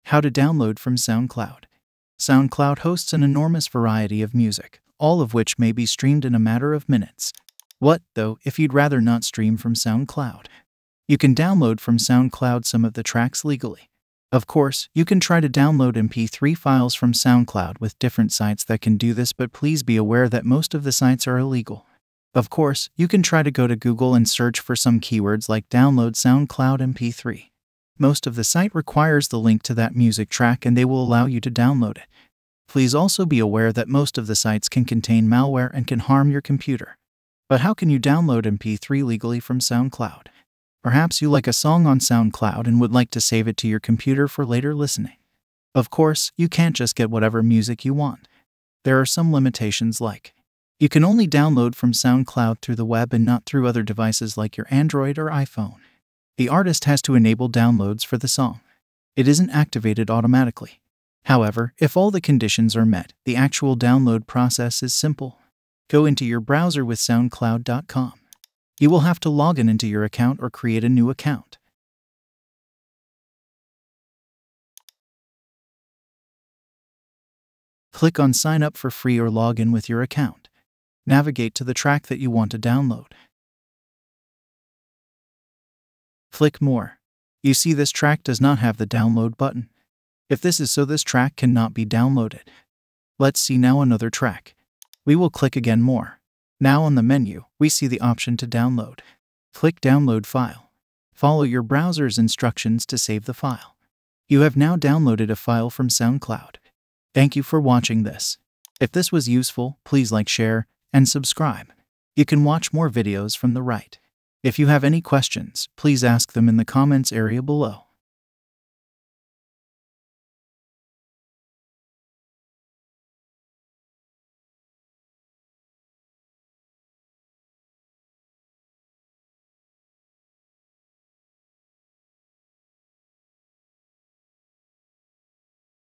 How to download from SoundCloud. SoundCloud hosts an enormous variety of music, all of which may be streamed in a matter of minutes. What, though, if you'd rather not stream from SoundCloud? You can download from SoundCloud some of the tracks legally. Of course, you can try to download MP3 files from SoundCloud with different sites that can do this, but please be aware that most of the sites are illegal. Of course, you can try to go to Google and search for some keywords like download SoundCloud MP3. Most of the site requires the link to that music track and they will allow you to download it. Please also be aware that most of the sites can contain malware and can harm your computer. But how can you download MP3 legally from SoundCloud? Perhaps you like a song on SoundCloud and would like to save it to your computer for later listening. Of course, you can't just get whatever music you want. There are some limitations like you can only download from SoundCloud through the web and not through other devices like your Android or iPhone. The artist has to enable downloads for the song. It isn't activated automatically. However, if all the conditions are met, the actual download process is simple. Go into your browser with SoundCloud.com. You will have to log into your account or create a new account. Click on Sign up for free or log in with your account. Navigate to the track that you want to download. Click More. You see this track does not have the download button. If this is so, this track cannot be downloaded. Let's see now another track. We will click again More. Now on the menu, we see the option to download. Click Download File. Follow your browser's instructions to save the file. You have now downloaded a file from SoundCloud. Thank you for watching this. If this was useful, please like, share, and subscribe. You can watch more videos from the right. If you have any questions, please ask them in the comments area below.